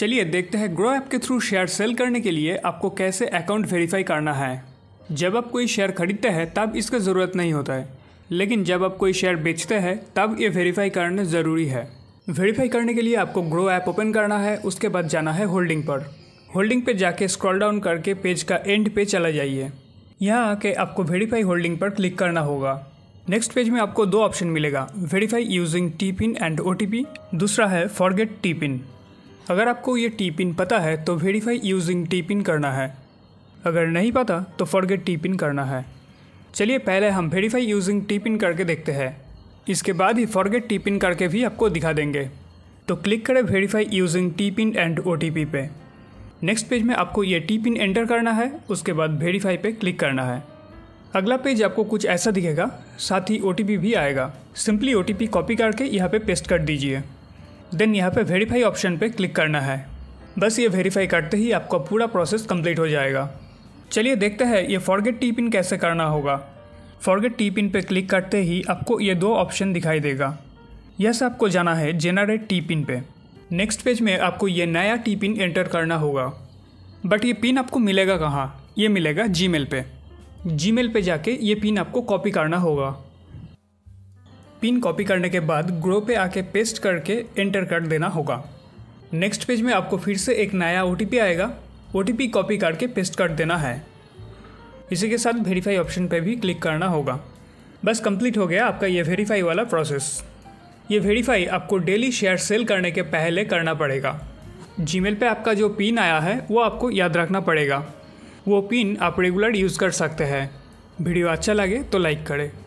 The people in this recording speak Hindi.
चलिए देखते हैं ग्रो ऐप के थ्रू शेयर सेल करने के लिए आपको कैसे अकाउंट वेरीफाई करना है। जब आप कोई शेयर खरीदते हैं तब इसका ज़रूरत नहीं होता है, लेकिन जब आप कोई शेयर बेचते हैं तब ये वेरीफाई करना ज़रूरी है। वेरीफाई करने के लिए आपको ग्रो ऐप ओपन करना है, उसके बाद जाना है होल्डिंग पर। होल्डिंग पे जाके स्क्रॉल डाउन करके पेज का एंड पे चला जाइए। यहाँ आके आपको वेरीफाई होल्डिंग पर क्लिक करना होगा। नेक्स्ट पेज में आपको दो ऑप्शन मिलेगा, verify using T PIN and OTP, दूसरा है फॉरगेट टी पिन। अगर आपको ये टी पिन पता है तो वेरीफाई यूजिंग टी पिन करना है, अगर नहीं पता तो फॉरगेट टी पिन करना है। चलिए पहले हम वेरीफाई यूजिंग टी पिन करके देखते हैं, इसके बाद ही फॉरगेट टी पिन करके भी आपको दिखा देंगे। तो क्लिक करें verify using T PIN and OTP पे। नेक्स्ट पेज में आपको ये टी पिन एंटर करना है, उसके बाद वेरीफाई पे क्लिक करना है। अगला पेज आपको कुछ ऐसा दिखेगा, साथ ही OTP भी आएगा। सिंपली OTP कॉपी करके यहाँ पे पेस्ट कर दीजिए। देन यहाँ पे वेरीफाई ऑप्शन पे क्लिक करना है। बस ये वेरीफाई करते ही आपका पूरा प्रोसेस कंप्लीट हो जाएगा। चलिए देखते हैं ये फॉरगेट टी पिन कैसे करना होगा। फॉरगेट टी पिन पे क्लिक करते ही आपको ये दो ऑप्शन दिखाई देगा। यस, आपको जाना है जेनरेट टी पिन पे। नेक्स्ट पेज में आपको ये नया टी पिन एंटर करना होगा, बट ये पिन आपको मिलेगा कहाँ? ये मिलेगा जीमेल पे। जीमेल पे जाके ये पिन आपको कॉपी करना होगा। पिन कॉपी करने के बाद ग्रो पे आके पेस्ट करके एंटर कर देना होगा। नेक्स्ट पेज में आपको फिर से एक नया OTP आएगा, OTP कॉपी करके पेस्ट कर देना है। इसी के साथ वेरीफाई ऑप्शन पे भी क्लिक करना होगा। बस कंप्लीट हो गया आपका ये वेरीफाई वाला प्रोसेस। ये वेरीफाई आपको डेली शेयर सेल करने के पहले करना पड़ेगा। जीमेल पे आपका जो पिन आया है वो आपको याद रखना पड़ेगा। वो पिन आप रेगुलर यूज़ कर सकते हैं। वीडियो अच्छा लगे तो लाइक करें।